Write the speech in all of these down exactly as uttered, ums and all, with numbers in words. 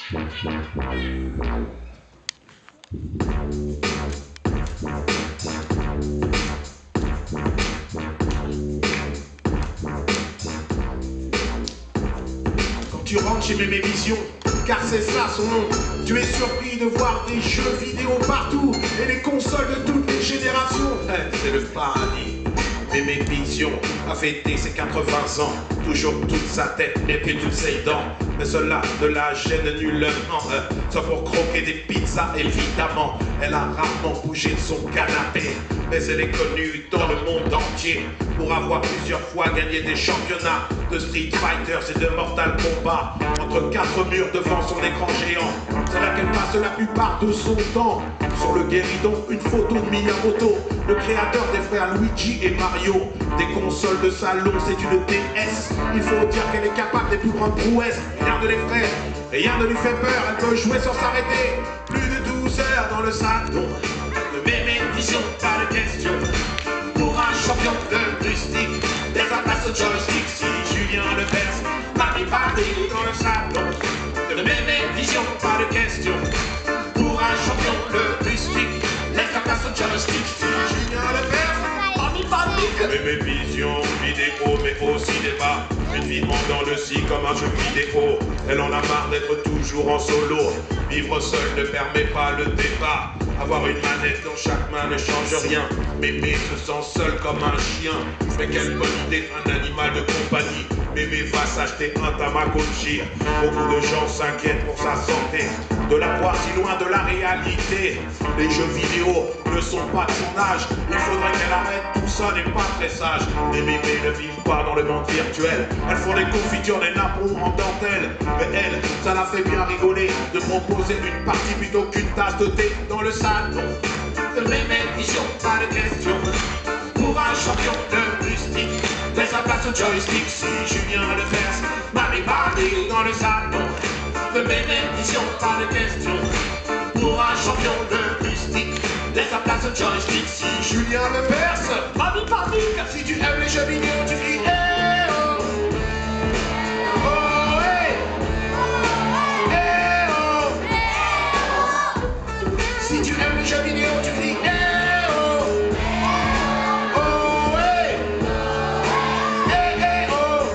Quand tu rentres chez Mémévision, car c'est ça son nom, tu es surpris de voir des jeux vidéo partout et les consoles de toutes les générations. C'est le paradis. Mémévision a fêté ses quatre-vingts ans, toujours toute sa tête et puis toutes ses dents. Mais cela ne la gêne nullement, euh, sauf pour croquer des pizzas évidemment. Elle a rarement bougé de son canapé, mais elle est connue dans le monde entier pour avoir plusieurs fois gagné des championnats de Street Fighters et de Mortal Kombat entre quatre murs devant son écran géant. C'est là qu'elle passe la plupart de son temps. Sur le guéridon, une photo de Miyamoto, le créateur des frères Luigi et Mario. Des consoles de salon, c'est une D S. Il faut dire qu'elle est capable des plus grandes prouesses. Rien ne l'effraie, rien ne lui fait peur. Elle peut jouer sans s'arrêter plus de douze heures dans le salon. De Mémévision, pas de question. Pour un champion de rustique, des attaques au joystick. Si Julien Lepers, Marie Paris dans le salon. De Mémévision, pas de question. Pour un champion de rustique, les attaques au joystick. Si Julien Lepers, Marie Paris. Mémévision, vidéo, mais aussi débat. Une vie en dans le si comme un jeu vidéo. Elle en a marre d'être toujours en solo. Vivre seul ne permet pas le débat. Avoir une manette dans chaque main ne change rien. Mémé se sent seul comme un chien. Mais quelle bonne idée, un animal de compagnie. Mémé va s'acheter un Tamagotchi. Beaucoup de gens s'inquiètent pour sa santé, de la voir si loin de la réalité. Les jeux vidéo ne sont pas de son âge. Il faudrait qu'elle arrête, tout ça n'est pas très sage. Les mémés ne vivent pas dans le monde virtuel. Elles font des confitures, des napperons en dentelle. Mais elle, ça la fait bien rigoler de proposer une partie plutôt qu'une tasse de thé dans le salon. De Mémévision, pas de question. Pour un champion de rustique, laisse la place au joystick. Si Julien Lepers, Marie Paris dans le salon. De Mémévision, pas de question. Pour un champion de rustique, laisse la place au joystick. Si Julien Lepers, Marie Paris. Car si tu aimes les jeux vidéo, tu cries eh oh. Oh hey. Eh oh. Si tu aimes les jeux vidéo, tu cries eh oh. Oh hey. Eh eh oh.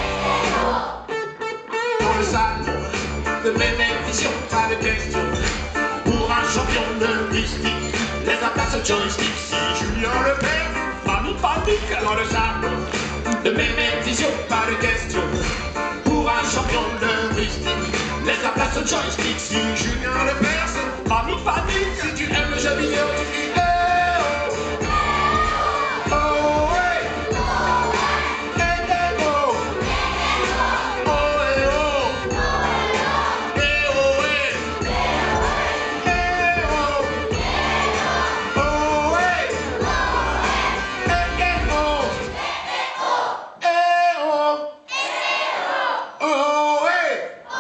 Dans le salon de Mémévision, pas de question. Pour un champion de rustique, laisse la place au joystick. Si Julien Lepers, Mamie Panique dans le salon de Mémévision, pas de question. Pour un champion de rustique, laisse la place au joystick. Si Julien Lepers, Mamie Panique. Si tu aimes le jeu vidéo, tu dis eh oh. Oh hey. Eh eh oh. Oh eh oh. Eh oh hey. Eh oh. Oh hey. Eh eh oh. Eh oh. Oh hey.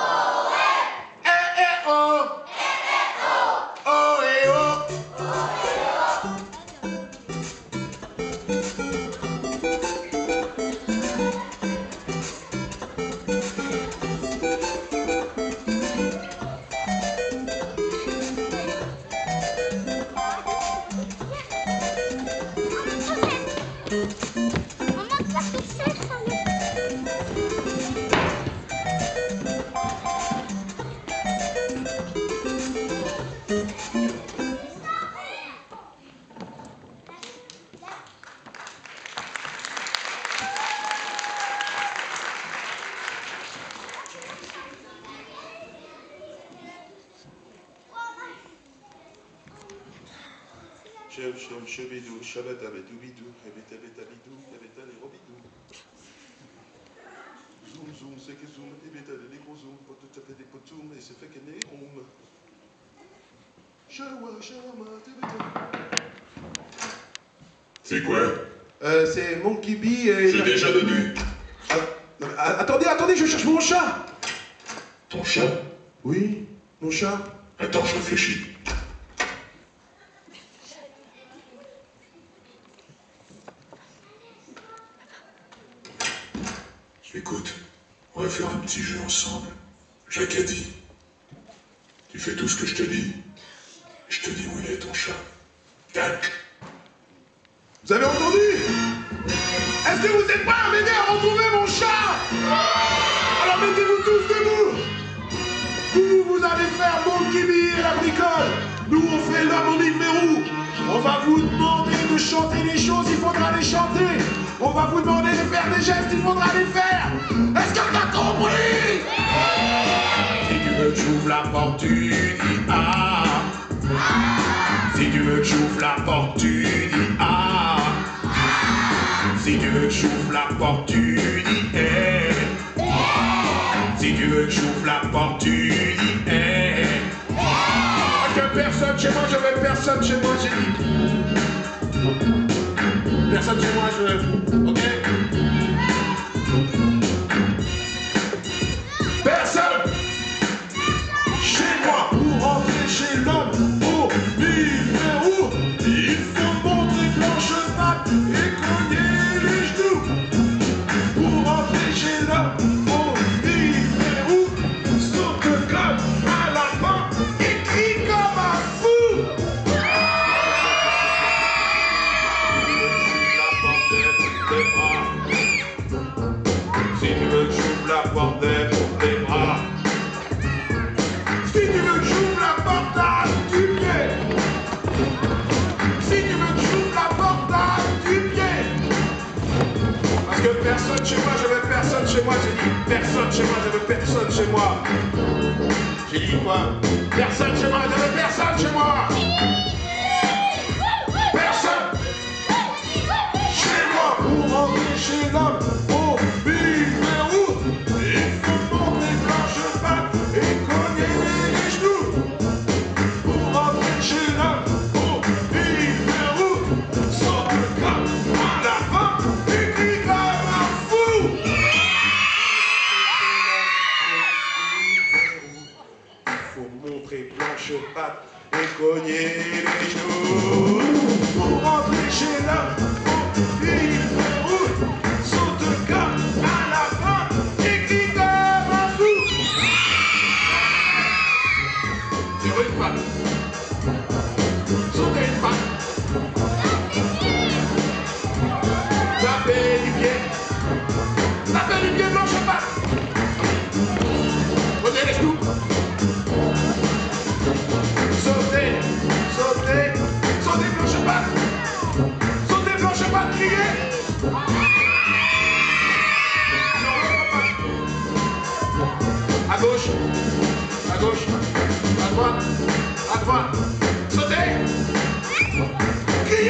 Eh eh oh. Oh hey oh. Chum chum chubidou, chabatabadoubidou, ebetabetabidou, ebetalérobidou. Zoom zoom, c'est que zoom, ebetale les gros zoom, pour tout à fait des potoum, et c'est fait qu'elle est home. Shawa, shawama, tebeta. C'est quoi? Euh, c'est Monkey Bee et... J'ai déjà donné. Ah, non, mais, ah, attendez, attendez, je cherche mon chat. Ton chat? Oui, mon chat. Attends, je réfléchis. Écoute, on va faire un petit jeu ensemble. Jacques a dit. Tu fais tout ce que je te dis. Je te dis où il est ton chat. Tac. Vous avez entendu? Est-ce que vous êtes prêts à m'aider à retrouver mon chat? Alors mettez-vous tous debout. Vous, vous allez faire mon Kimi et la bricole. Nous, on fait l'homme au mille verrous. On va vous demander de chanter les choses, il faudra les chanter. On va vous demander de faire des gestes, il faudra les faire. Est-ce que t'as compris? Si tu veux que j'ouvre la porte, tu dis ah. Si tu veux que j'ouvre la porte, tu dis ah. Si tu veux que j'ouvre la porte, tu dis eh. Si tu veux que j'ouvre la porte, tu dis eh. Parce que personne chez moi, je veux personne chez moi, j'ai dit. Personne chez moi, je veux. Ok? Personne chez moi pour rentrer chez l'homme au numéro. Il faut montrer blanche patte et cogner les genoux. Pour rentrer chez l'homme au numéro, saute comme à la fin et crie comme un fou. Si tu veux que j'ouvre la porte pour tes bras. Si tu veux que j'ouvre la porte du pied. Si tu veux que j'ouvre la porte du pied. Parce que personne chez moi, je veux personne chez moi. J'ai dit personne chez moi, je veux personne chez moi. J'ai dit quoi? Personne chez moi, je veux personne chez moi. Personne chez moi pour rentrer chez l'homme au numéro. Il faut monter blanche patte et cogner les genoux. Pour rentrer chez l'homme au numéro, saute comme à la fin et crie comme un fou. Il faut montrer blanche patte et cogner les genoux. Pour rentrer chez l'homme au numéro, saute comme à la fin et crie comme un fou. Sur une patte. Sautez une patte. Tapez du pied. Tapez du pied blanche patte. Sautez les genoux. Sautez, sautez, sautez blanche patte. Sautez blanche patte, criez. À gauche, à gauche, à droite, à droite. Sautez. Criez.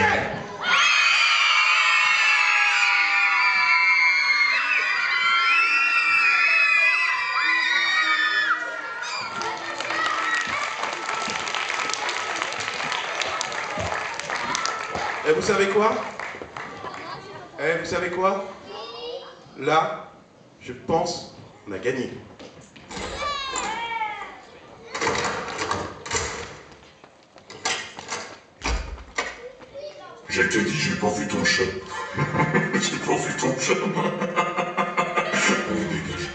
Et vous savez quoi? Eh, vous savez quoi? Là, je pense qu'on a gagné. Je te dis, j'ai pas vu ton chat. J'ai pas vu ton chat. Allez, dégage.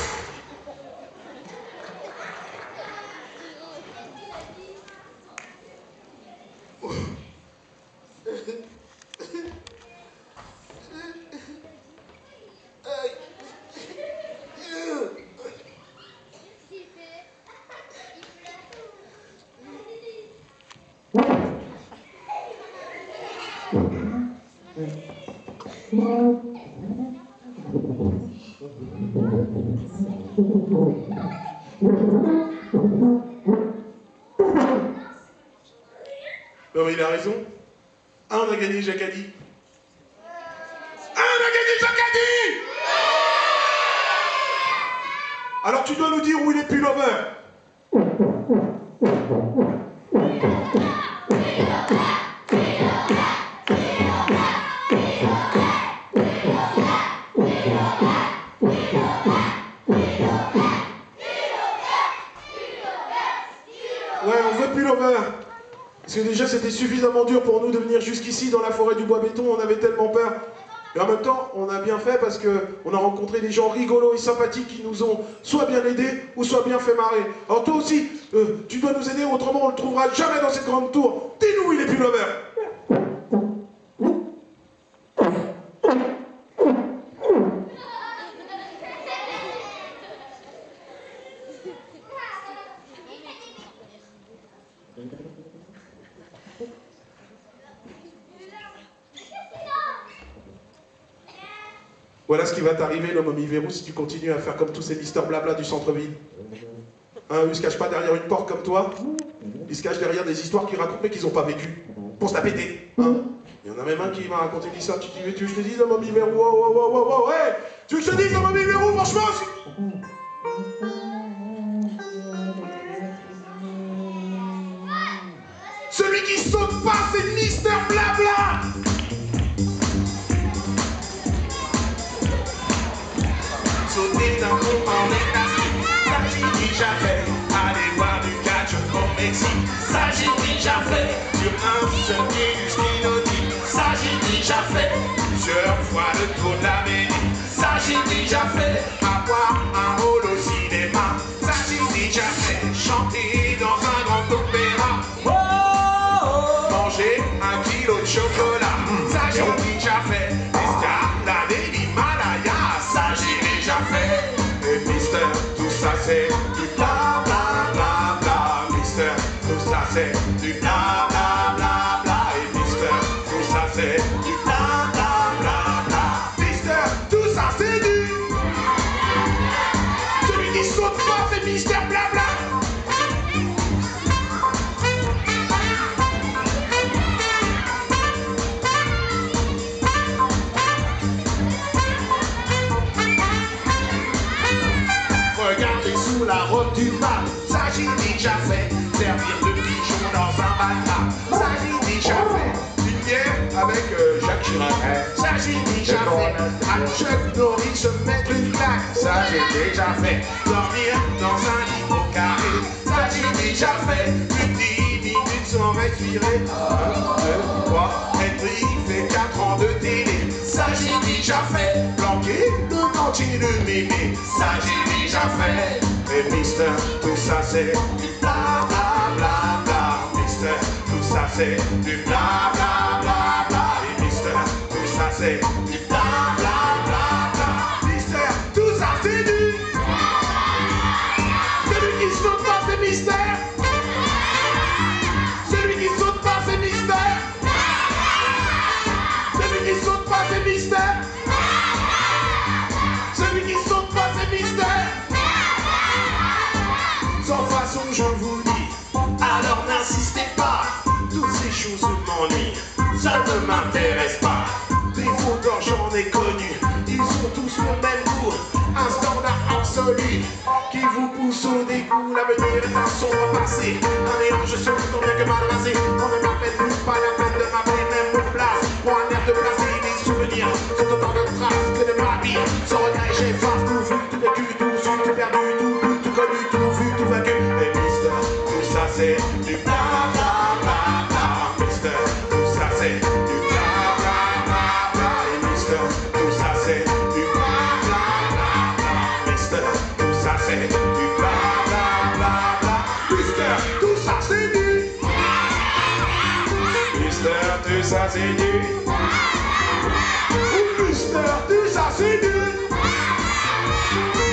Non mais il a raison. Ah, on a gagné Jacadi. Ah, on a gagné Jacadi. Alors tu dois nous dire où il est Pullover. Ouais, on veut Pullover. Parce que déjà c'était suffisamment dur pour nous de venir jusqu'ici dans la forêt du bois béton, on avait tellement peur. Et en même temps, on a bien fait parce qu'on a rencontré des gens rigolos et sympathiques qui nous ont soit bien aidés ou soit bien fait marrer. Alors toi aussi, euh, tu dois nous aider, autrement on ne le trouvera jamais dans cette grande tour. Dis-nous où il est plus l'honneur. Voilà ce qui va t'arriver, le momie verrou, si tu continues à faire comme tous ces mystères blabla du centre-ville. Hein, ils se cachent pas derrière une porte comme toi, ils se cachent derrière des histoires qu'ils racontent mais qu'ils n'ont pas vécues, pour se la péter. Hein. Il y en a même un qui m'a raconté une histoire, tu dis, tu veux que je te dise, le momie verrou, oh, oh, oh, oh, oh, hey, tu veux que je te dise, le momie verrou, franchement, celui qui saute pas, c'est Mister Blabla. Sauter d'un pont en élastique, ça j'ai déjà fait. Aller voir du catch au Mexique, ça j'ai déjà fait. Sur un seul pied du ski nautique, ça j'ai déjà fait. Plusieurs fois le tour de l'Amérique, ça j'ai déjà fait. Avoir un rôle au cinéma, ça j'ai déjà fait. Chanter dans un grand opéra, oh, oh, oh. Manger un kilo de chocolat, ça j'ai déjà fait. Escalader l'Himalaya, ça j'ai déjà fait. Et Mister, tout ça c'est du bla bla bla bla. Mister, tout ça c'est du bla bla bla bla. Et Mister, tout ça c'est du bla bla bla bla. Mister, tout ça c'est du... Celui qui saute pas c'est Mister Blabla. Regardez sous la robe du pape, ça j'ai déjà fait. Servir de pigeon dans un matelas, ça j'ai déjà fait. Une bière avec euh, Jacques Chirac, ça j'ai déjà fait. À Chuck Norris se mettre une claque, ça j'ai déjà fait. Dormir dans un lit au carré, ça j'ai déjà fait. Plus de dix minutes sans respirer, un, deux, trois, être fait quatre ans de télé, ça j'ai déjà fait. Planquer le dentier de mémé, ça j'ai déjà fait. Et Mister, tout ça c'est du bla bla bla bla. Mister, tout ça c'est du bla bla bla bla. Et Mister, tout ça c'est du bla bla bla bla. Mister, tout ça c'est du... Celui qui saute pas c'est Mister. Celui qui saute pas c'est Mister. Celui qui saute pas c'est Mister. Celui qui saute pas c'est Mister. Sans façon je vous dis, alors n'insistez pas. Toutes ces choses m'ennuient, ça ne m'intéresse pas. Des fauteurs j'en ai connus, ils ont tous le même goût. Un standard absolu qui vous pousse au dégoût. L'avenir est un sombre passé, un mélange de choses tant bien que mal rasé. On ne m'appelle plus, pas la peine de m'appeler même de place. Pour un air de placer des souvenirs, sont autant de traces que de ma vie. Sans regret j'efface tout vu, tout vécu, tout su, tout perdu, tout vu, tout connu, tout vu, tout vaincu. Et Mister, tout ça c'est du bla bla bla bla. Mister, tout ça c'est du bla bla bla bla. Et Mister, tout ça c'est du bla bla bla bla. Mister, tout ça c'est du bla bla bla bla. Mister, tout ça c'est du... Mister, tout ça c'est du... Mister, tout ça c'est du...